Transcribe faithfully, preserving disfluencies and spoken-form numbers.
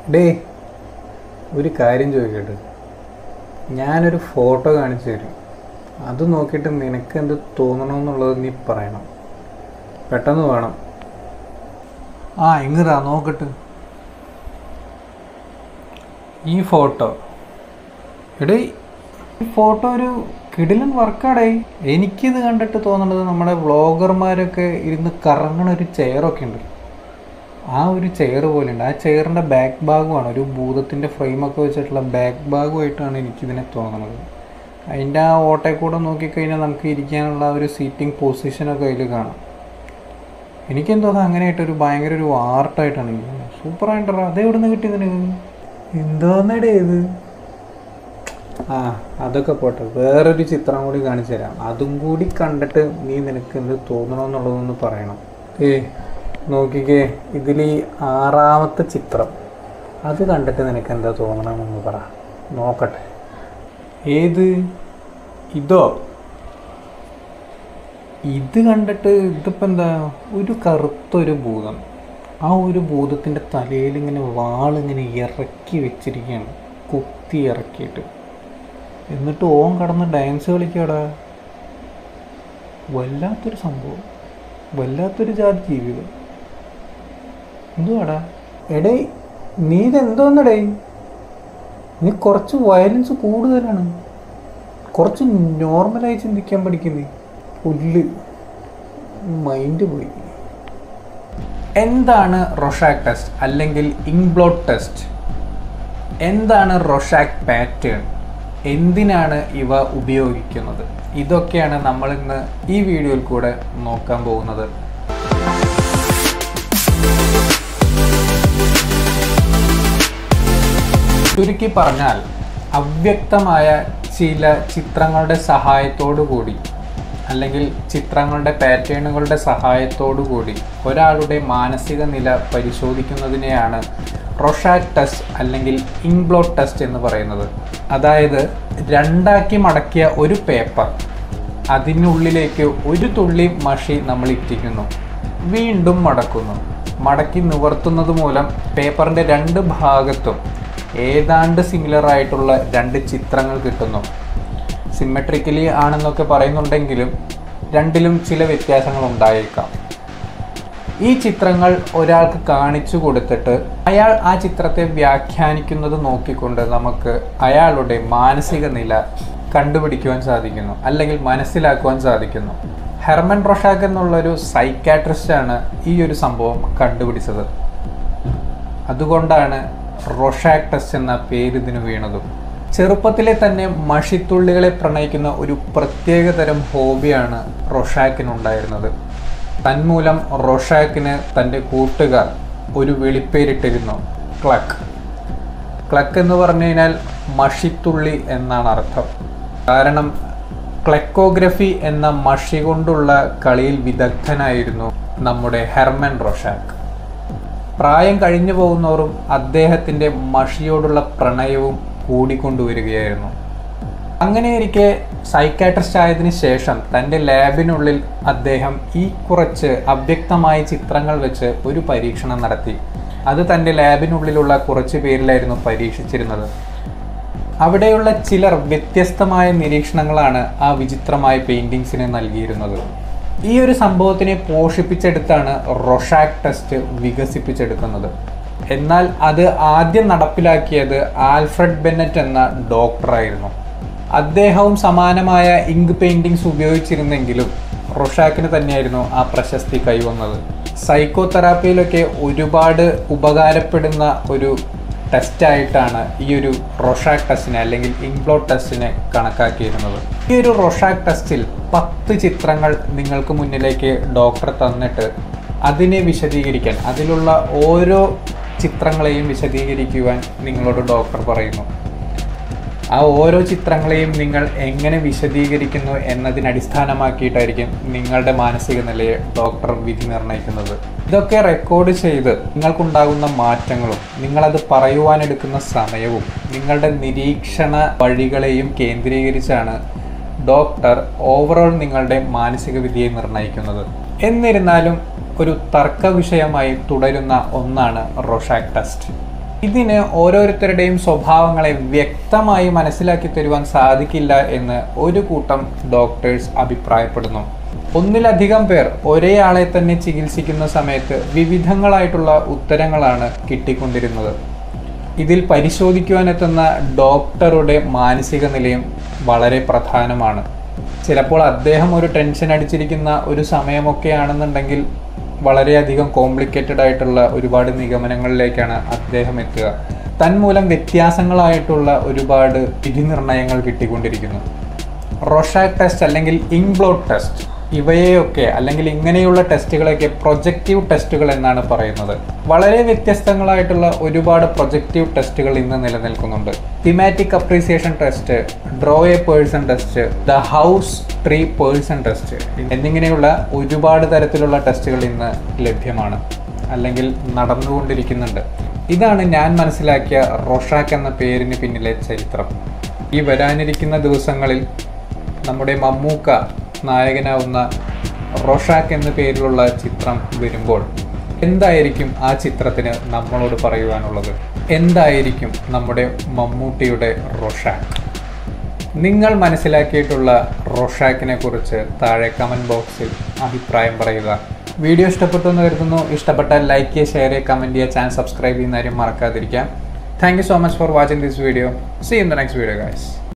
Day ഒരു കാര്യം ചോദിക്കട്ടെ, ഞാനൊരു ഫോട്ടോ കാണിച്ചു തരും, അത് നോക്കിയിട്ട് നിനക്ക് എന്ത് തോന്നണമെന്നുള്ളത് നീ പറയണം. പെട്ടെന്ന് വേണം. ആ ഇങ്ങതാ നോക്കട്ടെ ഈ ഫോട്ടോ. എടേ ഈ ഫോട്ടോ ഒരു കിടിലൻ വർക്കാടേ. എനിക്കിത് കണ്ടിട്ട് തോന്നുന്നത് നമ്മുടെ വ്ളോഗർമാരൊക്കെ ഇരുന്ന് കറങ്ങണ ഒരു ചെയറൊക്കെ ഉണ്ട്, ആ ഒരു ചെയർ പോലെ ഉണ്ട്. ആ ചെയറിൻ്റെ ബാക്ക് ഭാഗമാണ് ഒരു ഭൂതത്തിൻ്റെ ഫ്രെയിമൊക്കെ വെച്ചിട്ടുള്ള ബാക്ക് ഭാഗമായിട്ടാണ് എനിക്കിതിനെ തോന്നുന്നത്. അതിൻ്റെ ആ ഓട്ടയിൽ കൂടെ നോക്കിക്കഴിഞ്ഞാൽ നമുക്ക് ഇരിക്കാനുള്ള ഒരു സീറ്റിംഗ് പൊസിഷനൊക്കെ അതിൽ കാണാം. എനിക്കെന്തോ അങ്ങനെയായിട്ടൊരു ഭയങ്കര ഒരു ആർട്ടായിട്ടാണ് എനിക്ക് സൂപ്പറായിട്ടാണ്. അതെവിടെ നിന്ന് കിട്ടിയതിന് എന്തോന്നടേ ഇത്? ആ അതൊക്കെ പോട്ടെ, വേറൊരു ചിത്രം കൂടി കാണിച്ചു തരാം. അതും കൂടി കണ്ടിട്ട് നീ നിനക്ക് എന്ത് തോന്നണമെന്നുള്ളതൊന്ന് പറയണം. ഏ നോക്കിക്കേ, ഇതിൽ ഈ ആറാമത്തെ ചിത്രം, അത് കണ്ടിട്ട് നിനക്ക് എന്താ തോന്നണമെന്ന് പറ, നോക്കട്ടെ. ഏത്? ഇതോ? ഇത് കണ്ടിട്ട് ഇതിപ്പോൾ എന്താ, ഒരു കറുത്തൊരു ഭൂതം. ആ ഒരു ഭൂതത്തിൻ്റെ തലയിൽ ഇങ്ങനെ വാളിങ്ങനെ ഇറക്കി വെച്ചിരിക്കുകയാണ്, കുത്തി ഇറക്കിയിട്ട്. എന്നിട്ട് ഓൻ കടന്ന് ഡാൻസ് കളിക്കാടാ. വല്ലാത്തൊരു സംഭവം, വല്ലാത്തൊരു ജാതി ജീവിതം. എന്തുവാടാ എടേ, നീ ഇതെന്തോന്നടേ? നീ കുറച്ച് വയലൻസ് കൂടുതലാണ്, കുറച്ച് നോർമലായി ചിന്തിക്കാൻ പഠിക്കുന്നേ. പുല്ല് മൈൻഡ് പോയി. എന്താണ് റോഷാക്ക് ടെസ്റ്റ് അല്ലെങ്കിൽ ഇങ്ക്ബ്ലോട്ട് ടെസ്റ്റ്? എന്താണ് റോഷാക്ക് പാറ്റേൺ? എന്തിനാണ് ഇവ ഉപയോഗിക്കുന്നത്? ഇതൊക്കെയാണ് നമ്മൾ ഇന്ന് ഈ വീഡിയോയിൽ കൂടെ നോക്കാൻ പോകുന്നത്. ചുരുക്കി പറഞ്ഞാൽ, അവ്യക്തമായ ചില ചിത്രങ്ങളുടെ സഹായത്തോടു കൂടി അല്ലെങ്കിൽ ചിത്രങ്ങളുടെ പാറ്റേണുകളുടെ സഹായത്തോടു കൂടി ഒരാളുടെ മാനസിക നില പരിശോധിക്കുന്നതിനെയാണ് റോഷാക്ക് ടെസ്റ്റ് അല്ലെങ്കിൽ ഇങ്ക്ബ്ലോട്ട് ടെസ്റ്റ് എന്ന് പറയുന്നത്. അതായത് രണ്ടാക്കി മടക്കിയ ഒരു പേപ്പർ, അതിനുള്ളിലേക്ക് ഒരു തുള്ളി മഷി നമ്മൾ ഇറ്റിക്കുന്നു, വീണ്ടും മടക്കുന്നു. മടക്കി നിവർത്തുന്നത് മൂലം പേപ്പറിൻ്റെ രണ്ട് ഭാഗത്തും ഏതാണ്ട് സിമിലർ ആയിട്ടുള്ള രണ്ട് ചിത്രങ്ങൾ കിട്ടുന്നു. സിമെട്രിക്കലി ആണെന്നൊക്കെ പറയുന്നുണ്ടെങ്കിലും രണ്ടിലും ചില വ്യത്യാസങ്ങൾ ഉണ്ടായേക്കാം. ഈ ചിത്രങ്ങൾ ഒരാൾക്ക് കാണിച്ചു കൊടുത്തിട്ട് അയാൾ ആ ചിത്രത്തെ വ്യാഖ്യാനിക്കുന്നത് നോക്കിക്കൊണ്ട് നമുക്ക് അയാളുടെ മാനസിക നില കണ്ടുപിടിക്കുവാൻ സാധിക്കുന്നു, അല്ലെങ്കിൽ മനസ്സിലാക്കുവാൻ സാധിക്കുന്നു. ഹെർമൻ റോഷാക്ക് എന്നുള്ളൊരു സൈക്കാട്രിസ്റ്റാണ് ഈ ഒരു സംഭവം കണ്ടുപിടിച്ചത്. അതുകൊണ്ടാണ് റോഷാക്ക് ടെസ്റ്റ് എന്ന പേര് ഇതിന് വീണതും. ചെറുപ്പത്തിലെ തന്നെ മഷിത്തുള്ളികളെ പ്രണയിക്കുന്ന ഒരു പ്രത്യേകതരം ഹോബിയാണ് റോഷാക്കിനുണ്ടായിരുന്നത്. തന്മൂലം റോഷാക്കിന് തൻ്റെ കൂട്ടുകാർ ഒരു വിളിപ്പേരിട്ടിരുന്നു, ക്ലക്ക്. ക്ലക്ക് എന്ന് പറഞ്ഞു കഴിഞ്ഞാൽ മഷിത്തുള്ളി എന്നാണ് അർത്ഥം. കാരണം ക്ലെക്കോഗ്രഫി എന്ന മഷി കൊണ്ടുള്ള കളിയിൽ വിദഗ്ധനായിരുന്നു നമ്മുടെ ഹെർമൻ റോഷാക്ക്. പ്രായം കഴിഞ്ഞു പോകുന്നവരും അദ്ദേഹത്തിൻ്റെ മഷിയോടുള്ള പ്രണയവും കൂടിക്കൊണ്ടുവരികയായിരുന്നു. അങ്ങനെയിരിക്കെ സൈക്കാട്രിസ്റ്റ് ആയതിനു ശേഷം തൻ്റെ ലാബിനുള്ളിൽ അദ്ദേഹം ഈ കുറച്ച് അവ്യക്തമായ ചിത്രങ്ങൾ വെച്ച് ഒരു പരീക്ഷണം നടത്തി. അത് തൻ്റെ ലാബിനുള്ളിലുള്ള കുറച്ച് പേരിലായിരുന്നു പരീക്ഷിച്ചിരുന്നത്. അവിടെയുള്ള ചിലർ വ്യത്യസ്തമായ നിരീക്ഷണങ്ങളാണ് ആ വിചിത്രമായ പെയിൻറ്റിങ്സിന് നൽകിയിരുന്നത്. ഈ ഒരു സംഭവത്തിനെ പോഷിപ്പിച്ചെടുത്താണ് റോഷാക്ക് ടെസ്റ്റ് വികസിപ്പിച്ചെടുക്കുന്നത്. എന്നാൽ അത് ആദ്യം നടപ്പിലാക്കിയത് ആൽഫ്രഡ് ബെന്നറ്റ് എന്ന ഡോക്ടറായിരുന്നു. അദ്ദേഹവും സമാനമായ ഇങ്ക് പെയിൻറ്റിങ്സ് ഉപയോഗിച്ചിരുന്നെങ്കിലും റോഷാക്കിന് തന്നെയായിരുന്നു ആ പ്രശസ്തി കൈവന്നത്. സൈക്കോ തെറാപ്പിയിലൊക്കെ ഒരുപാട് ഉപകാരപ്പെടുന്ന ഒരു ടെസ്റ്റായിട്ടാണ് ഈ ഒരു റോഷാക്ക് ടെസ്റ്റിനെ അല്ലെങ്കിൽ ഇങ്ക്ബ്ലോട്ട് ടെസ്റ്റിനെ കണക്കാക്കിയിരുന്നത്. ഈ ഒരു റോഷാക്ക് ടെസ്റ്റിൽ പത്ത് ചിത്രങ്ങൾ നിങ്ങൾക്ക് മുന്നിലേക്ക് ഡോക്ടർ തന്നിട്ട് അതിനെ വിശദീകരിക്കാൻ, അതിലുള്ള ഓരോ ചിത്രങ്ങളെയും വിശദീകരിക്കുവാൻ നിങ്ങളോട് ഡോക്ടർ പറയുന്നു. ആ ഓരോ ചിത്രങ്ങളെയും നിങ്ങൾ എങ്ങനെ വിശദീകരിക്കുന്നു എന്നതിനടിസ്ഥാനമാക്കിയിട്ടായിരിക്കും നിങ്ങളുടെ മാനസിക നിലയെ ഡോക്ടർ വിധി നിർണ്ണയിക്കുന്നത്. ഇതൊക്കെ റെക്കോർഡ് ചെയ്ത് നിങ്ങൾക്കുണ്ടാകുന്ന മാറ്റങ്ങളും നിങ്ങളത് പറയുവാനെടുക്കുന്ന സമയവും നിങ്ങളുടെ നിരീക്ഷണ വഴികളെയും കേന്ദ്രീകരിച്ചാണ് ഡോക്ടർ ഓവറോൾ നിങ്ങളുടെ മാനസിക വിധിയെ നിർണ്ണയിക്കുന്നത്. എന്നിരുന്നാലും ഒരു തർക്ക വിഷയമായി തുടരുന്ന ഒന്നാണ് റോഷാക്ക് ടെസ്റ്റ്. ഇതിന് ഓരോരുത്തരുടെയും സ്വഭാവങ്ങളെ വ്യക്തമായി മനസ്സിലാക്കി തരുവാൻ സാധിക്കില്ല എന്ന് ഒരു കൂട്ടം ഡോക്ടേഴ്സ് അഭിപ്രായപ്പെടുന്നു. ഒന്നിലധികം പേർ ഒരേ ആളെ തന്നെ ചികിത്സിക്കുന്ന സമയത്ത് വിവിധങ്ങളായിട്ടുള്ള ഉത്തരങ്ങളാണ് കിട്ടിക്കൊണ്ടിരുന്നത്. ഇതിൽ പരിശോധിക്കുവാനെത്തുന്ന ഡോക്ടറുടെ മാനസിക നിലയും വളരെ പ്രധാനമാണ്. ചിലപ്പോൾ അദ്ദേഹം ഒരു ടെൻഷൻ അടിച്ചിരിക്കുന്ന ഒരു സമയമൊക്കെ ആണെന്നുണ്ടെങ്കിൽ വളരെയധികം കോംപ്ലിക്കേറ്റഡ് ആയിട്ടുള്ള ഒരുപാട് നിഗമനങ്ങളിലേക്കാണ് അദ്ദേഹം എത്തുക. തന്മൂലം വ്യത്യാസങ്ങളായിട്ടുള്ള ഒരുപാട് വിധിനിർണയങ്ങൾ കിട്ടിക്കൊണ്ടിരിക്കുന്നു. റോഷാക്ക് ടെസ്റ്റ് അല്ലെങ്കിൽ ഇങ്ക്ബ്ലോട്ട് ടെസ്റ്റ്, ഇവയെയൊക്കെ അല്ലെങ്കിൽ ഇങ്ങനെയുള്ള ടെസ്റ്റുകളൊക്കെ പ്രൊജക്റ്റീവ് ടെസ്റ്റുകൾ എന്നാണ് പറയുന്നത്. വളരെ വ്യത്യസ്തങ്ങളായിട്ടുള്ള ഒരുപാട് പ്രൊജക്റ്റീവ് ടെസ്റ്റുകൾ ഇന്ന് നിലനിൽക്കുന്നുണ്ട്. Thematic apperception test, draw a person test, the house tree person test എന്നിങ്ങനെയുള്ള ഒരുപാട് തരത്തിലുള്ള ടെസ്റ്റുകൾ ഇന്ന് ലഭ്യമാണ് അല്ലെങ്കിൽ നടന്നുകൊണ്ടിരിക്കുന്നുണ്ട്. ഇതാണ് ഞാൻ മനസ്സിലാക്കിയ റോഷാക്ക് എന്ന പേരിന് പിന്നിലെ ചരിത്രം. ഈ വരാനിരിക്കുന്ന ദിവസങ്ങളിൽ നമ്മുടെ മമ്മൂക്ക നായകനാവുന്ന റോഷാക്ക് എന്ന പേരിലുള്ള ചിത്രം വരുമ്പോൾ എന്തായിരിക്കും ആ ചിത്രത്തിന് നമ്മളോട് പറയുവാനുള്ളത്? എന്തായിരിക്കും നമ്മുടെ മമ്മൂട്ടിയുടെ റോഷാക്ക്? നിങ്ങൾ മനസ്സിലാക്കിയിട്ടുള്ള റോഷാക്കിനെ കുറിച്ച് താഴെ കമൻറ്റ് ബോക്സിൽ അഭിപ്രായം പറയുക. വീഡിയോ ഇഷ്ടപ്പെട്ടു എന്ന് കരുതുന്നു. ഇഷ്ടപ്പെട്ടാൽ ലൈക്ക് ചെയ്യുക, ഷെയർ ചെയ്യുക, കമൻറ്റ് ചെയ്യുക, ചാനൽ സബ്സ്ക്രൈബ് ചെയ്യുന്ന കാര്യം മറക്കാതിരിക്കാം. Thank you so much for watching this video. See in the next video guys.